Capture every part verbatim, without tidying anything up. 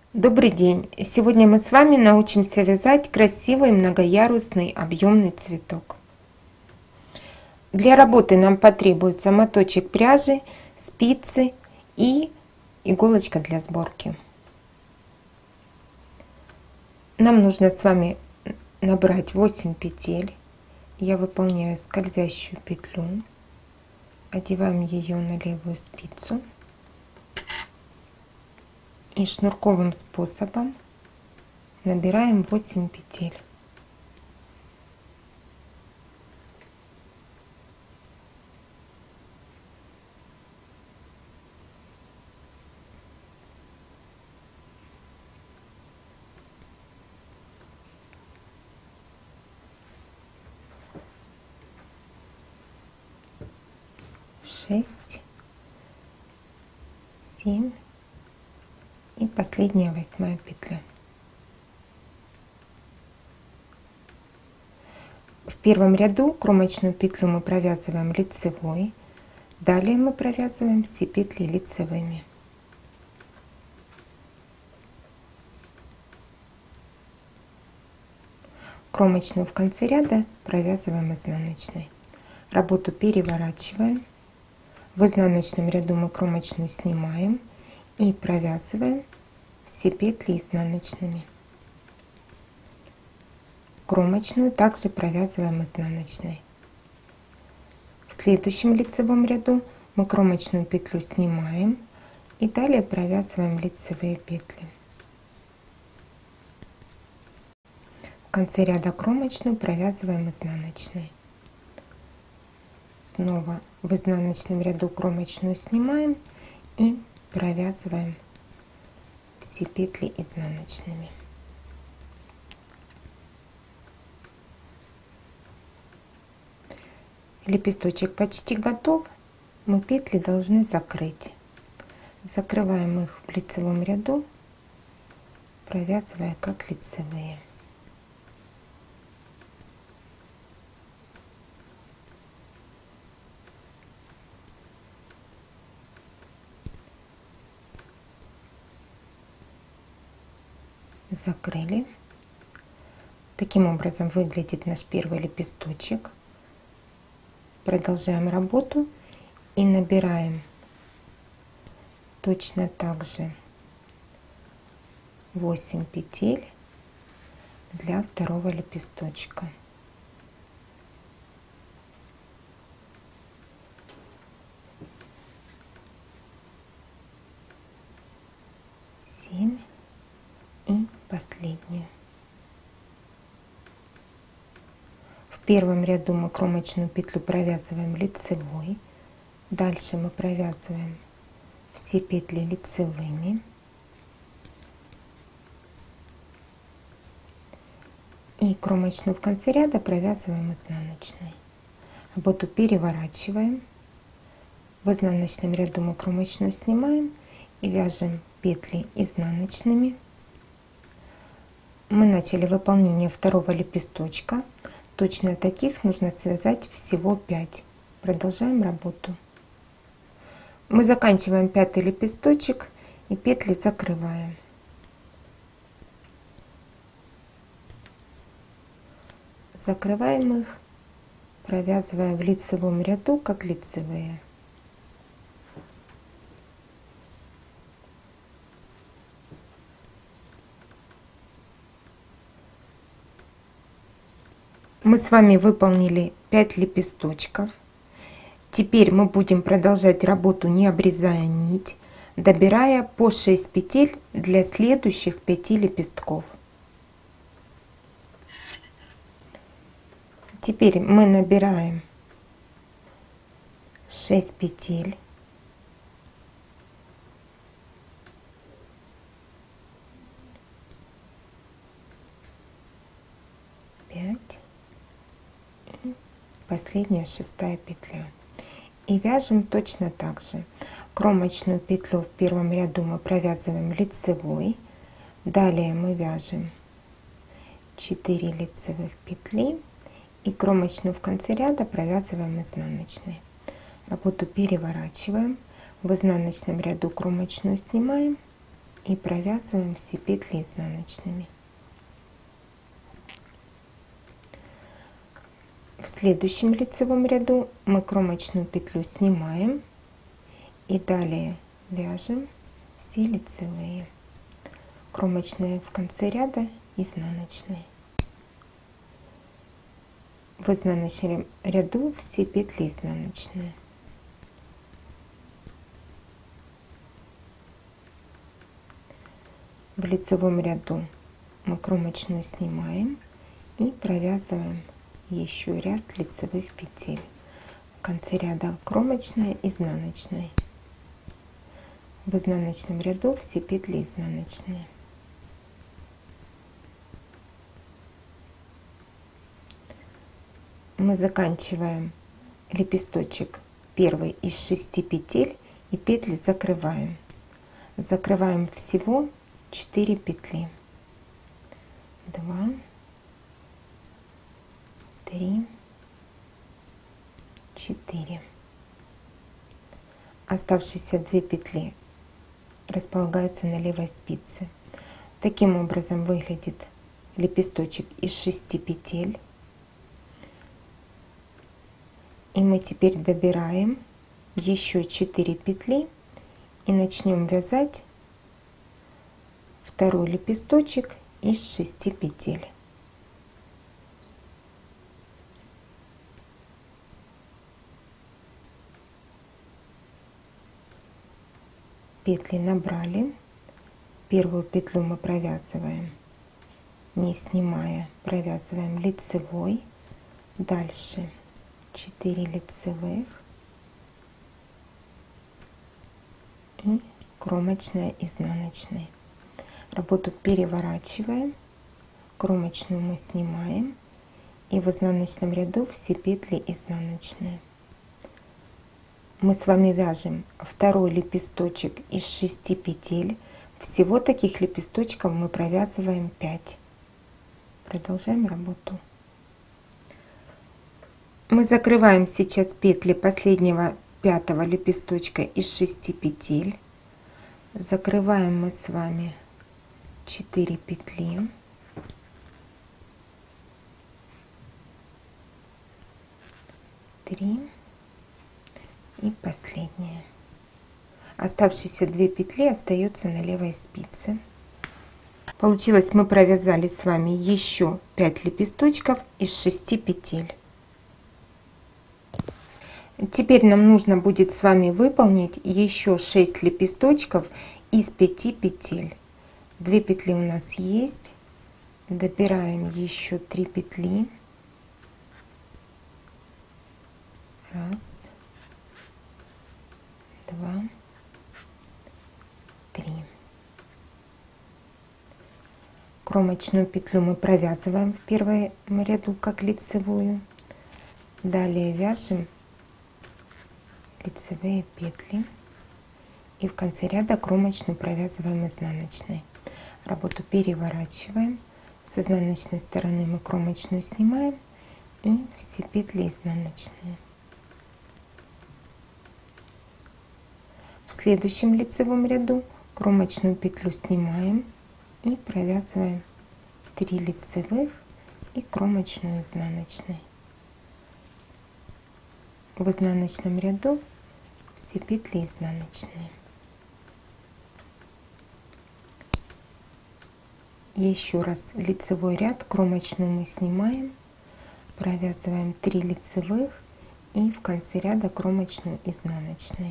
Добрый день! Сегодня мы с вами научимся вязать красивый многоярусный объемный цветок. Для работы нам потребуется моточек пряжи, спицы и иголочка для сборки. Нам нужно с вами набрать восемь петель. Я выполняю скользящую петлю, одеваем ее на левую спицу и шнурковым способом набираем восемь петель. Шесть, семь и последняя восьмая петля. В первом ряду кромочную петлю мы провязываем лицевой, далее мы провязываем все петли лицевыми. Кромочную в конце ряда провязываем изнаночной. Работу переворачиваем. В изнаночном ряду мы кромочную снимаем и провязываем все петли изнаночными. Кромочную также провязываем изнаночной. В следующем лицевом ряду мы кромочную петлю снимаем и далее провязываем лицевые петли. В конце ряда кромочную провязываем изнаночной. Снова в изнаночном ряду кромочную снимаем и провязываем все петли изнаночными. Лепесточек почти готов, мы петли должны закрыть. Закрываем их в лицевом ряду, провязывая как лицевые. Закрыли. Таким образом выглядит наш первый лепесточек. Продолжаем работу и набираем точно так же восемь петель для второго лепесточка. семь и последнюю. В первом ряду мы кромочную петлю провязываем лицевой, дальше мы провязываем все петли лицевыми и кромочную в конце ряда провязываем изнаночной. Работу переворачиваем. В изнаночном ряду мы кромочную снимаем и вяжем петли изнаночными. Мы начали выполнение второго лепесточка. Точно таких нужно связать всего пять. Продолжаем работу. Мы заканчиваем пятый лепесточек и петли закрываем. Закрываем их, провязывая в лицевом ряду как лицевые. Мы с вами выполнили пять лепесточков. Теперь мы будем продолжать работу, не обрезая нить, добирая по шесть петель для следующих пяти лепестков. Теперь мы набираем шесть петель. пять. Последняя шестая петля. И вяжем точно так же. Кромочную петлю в первом ряду мы провязываем лицевой. Далее мы вяжем четыре лицевых петли и кромочную в конце ряда провязываем изнаночной. Работу переворачиваем. В изнаночном ряду кромочную снимаем и провязываем все петли изнаночными. В следующем лицевом ряду мы кромочную петлю снимаем и далее вяжем все лицевые. Кромочные в конце ряда, изнаночные. В изнаночном ряду все петли изнаночные. В лицевом ряду мы кромочную снимаем и провязываем еще ряд лицевых петель. В конце ряда кромочная, изнаночная. В изнаночном ряду все петли изнаночные. Мы заканчиваем лепесточек первый из шести петель и петли закрываем. Закрываем всего четыре петли. два, три, четыре. Оставшиеся две петли располагаются на левой спице. Таким образом выглядит лепесточек из шести петель. И мы теперь добираем еще четыре петли и начнем вязать второй лепесточек из шести петель. Петли набрали. Первую петлю мы провязываем, не снимая, провязываем лицевой. Дальше четыре лицевых и кромочная, изнаночная. Работу переворачиваем, кромочную мы снимаем и в изнаночном ряду все петли изнаночные. Мы с вами вяжем второй лепесточек из шести петель. Всего таких лепесточков мы провязываем пять. Продолжаем работу. Мы закрываем сейчас петли последнего пятого лепесточка из шести петель. Закрываем мы с вами четыре петли. три и последняя. Оставшиеся две петли остаются на левой спице. Получилось, мы провязали с вами еще пять лепесточков из шести петель. Теперь нам нужно будет с вами выполнить еще шесть лепесточков из пяти петель. две петли у нас есть. Добираем еще три петли. Раз, два, три. Кромочную петлю мы провязываем в первом ряду как лицевую. Далее вяжем лицевые петли и в конце ряда кромочную провязываем изнаночной. Работу переворачиваем. С изнаночной стороны мы кромочную снимаем и все петли изнаночные. В следующем лицевом ряду кромочную петлю снимаем и провязываем три лицевых и кромочную изнаночной. В изнаночном ряду все петли изнаночные. Еще раз лицевой ряд, кромочную мы снимаем, провязываем три лицевых и в конце ряда кромочную изнаночной.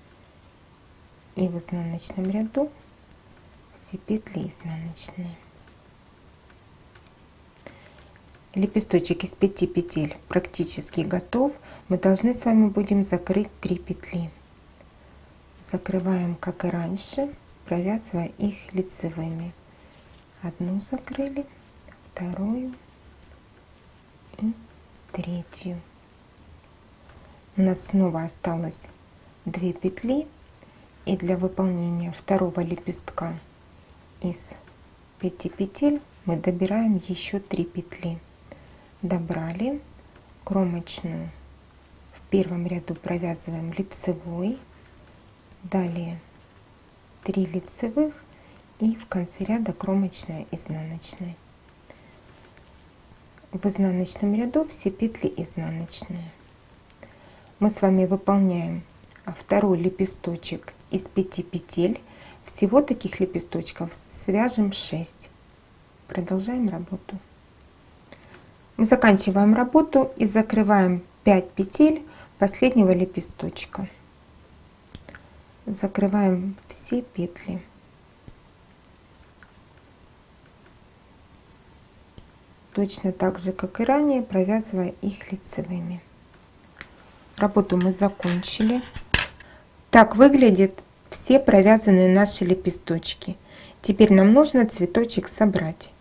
И в изнаночном ряду все петли изнаночные. Лепесточек из пяти петель практически готов. Мы должны с вами будем закрыть три петли. Закрываем, как и раньше, провязывая их лицевыми. Одну закрыли, вторую и третью. У нас снова осталось две петли. И для выполнения второго лепестка из пяти петель мы добираем еще три петли. Добрали, кромочную в первом ряду провязываем лицевой, далее три лицевых И в конце ряда кромочная, изнаночная. В изнаночном ряду все петли изнаночные. Мы с вами выполняем второй лепесточек из пяти петель. Всего таких лепесточков свяжем шесть. Продолжаем работу. Мы заканчиваем работу и закрываем пять петель последнего лепесточка. Закрываем все петли. Точно так же, как и ранее, провязывая их лицевыми. Работу мы закончили. Так выглядят все провязанные наши лепесточки. Теперь нам нужно цветочек собрать.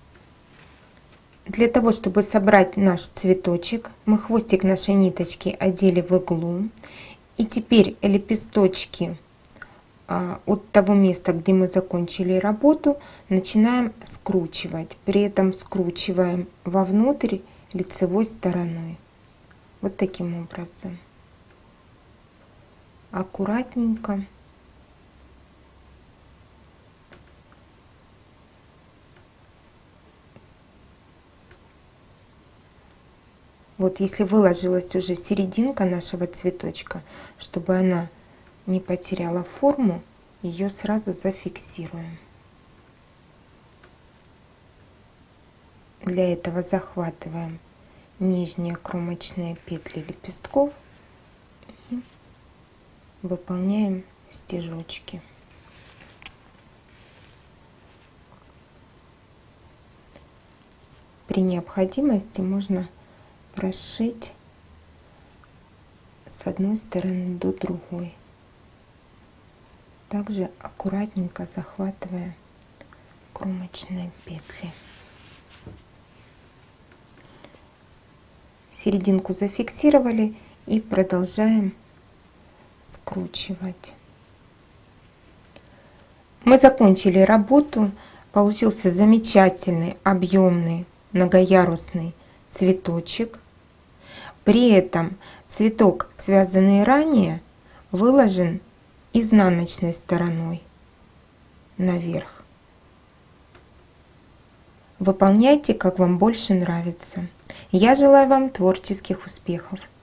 Для того, чтобы собрать наш цветочек, мы хвостик нашей ниточки одели в иглу. И теперь лепесточки а, от того места, где мы закончили работу, начинаем скручивать. При этом скручиваем вовнутрь лицевой стороной. Вот таким образом. Аккуратненько. Вот если выложилась уже серединка нашего цветочка, чтобы она не потеряла форму, ее сразу зафиксируем. Для этого захватываем нижние кромочные петли лепестков и выполняем стежочки. При необходимости можно прошить с одной стороны до другой, также аккуратненько захватывая кромочные петли. Серединку зафиксировали и продолжаем скручивать. Мы закончили работу. Получился замечательный, объемный, многоярусный цветочек. При этом цветок, связанный ранее, выложен изнаночной стороной наверх. Выполняйте, как вам больше нравится. Я желаю вам творческих успехов.